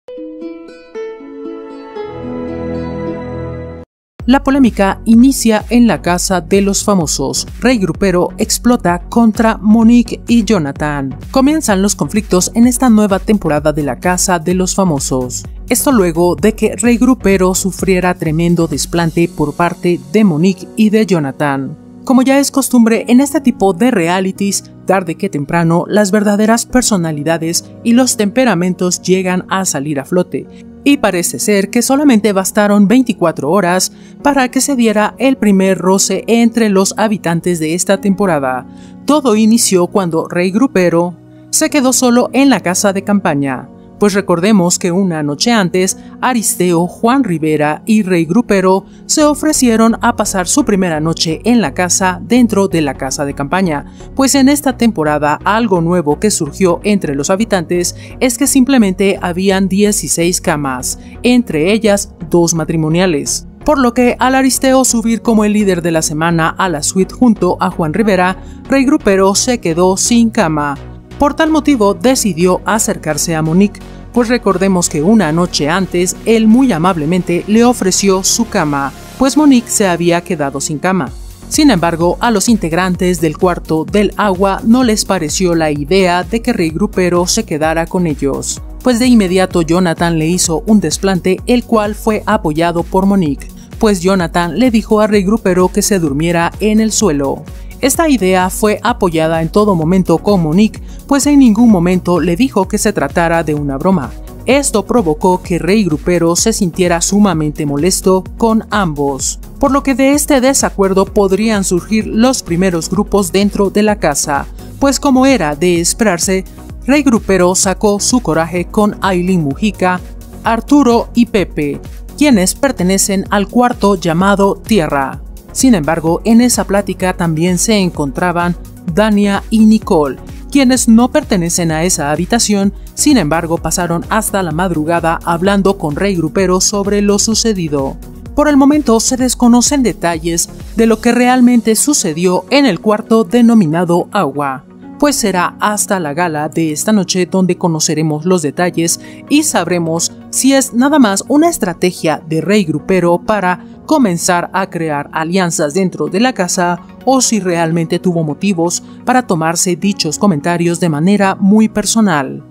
La polémica inicia en la casa de los famosos. Rey Grupero explota contra Monique y Jonathan. Comienzan los conflictos en esta nueva temporada de la casa de los famosos. Esto luego de que Rey Grupero sufriera tremendo desplante por parte de Monique y de Jonathan. Como ya es costumbre en este tipo de realities, tarde que temprano las verdaderas personalidades y los temperamentos llegan a salir a flote. Y parece ser que solamente bastaron 24 horas para que se diera el primer roce entre los habitantes de esta temporada. Todo inició cuando Rey Grupero se quedó solo en la casa de campaña. Pues recordemos que una noche antes, Aristeo, Juan Rivera y Rey Grupero se ofrecieron a pasar su primera noche en la casa dentro de la casa de campaña, pues en esta temporada algo nuevo que surgió entre los habitantes es que simplemente habían 16 camas, entre ellas 2 matrimoniales. Por lo que al Aristeo subir como el líder de la semana a la suite junto a Juan Rivera, Rey Grupero se quedó sin cama. Por tal motivo decidió acercarse a Monique, pues recordemos que una noche antes él muy amablemente le ofreció su cama, pues Monique se había quedado sin cama. Sin embargo, a los integrantes del cuarto del agua no les pareció la idea de que Rey Grupero se quedara con ellos, pues de inmediato Jonathan le hizo un desplante, el cual fue apoyado por Monique, pues Jonathan le dijo a Rey Grupero que se durmiera en el suelo. Esta idea fue apoyada en todo momento con Monique, pues en ningún momento le dijo que se tratara de una broma. Esto provocó que Rey Grupero se sintiera sumamente molesto con ambos, por lo que de este desacuerdo podrían surgir los primeros grupos dentro de la casa, pues como era de esperarse, Rey Grupero sacó su coraje con Aileen Mujica, Arturo y Pepe, quienes pertenecen al cuarto llamado Tierra. Sin embargo, en esa plática también se encontraban Dania y Nicole, quienes no pertenecen a esa habitación, sin embargo pasaron hasta la madrugada hablando con Rey Grupero sobre lo sucedido. Por el momento se desconocen detalles de lo que realmente sucedió en el cuarto denominado Agua, pues será hasta la gala de esta noche donde conoceremos los detalles y sabremos si es nada más una estrategia de Rey Grupero para comenzar a crear alianzas dentro de la casa o si realmente tuvo motivos para tomarse dichos comentarios de manera muy personal.